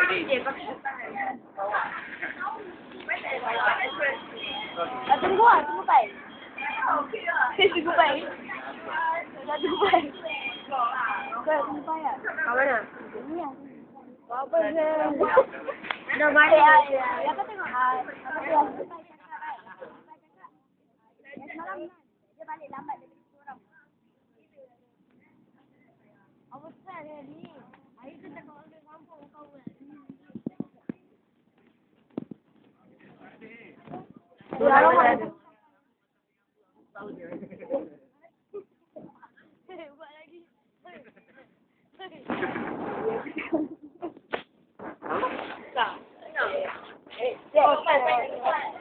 Tunggu ah, tunggu baik. Tunggu baik. Tunggu baik. Tunggu baik ah. Kat mana? Ni ah. Apa je? Dah balik ah. Ya kau tengok ah. Apa dia? Semalam dia balik lambat dari orang. Apa pasal dia ni? Hari tu tak kau orang kampung kau buat. Buat lagi. Tak.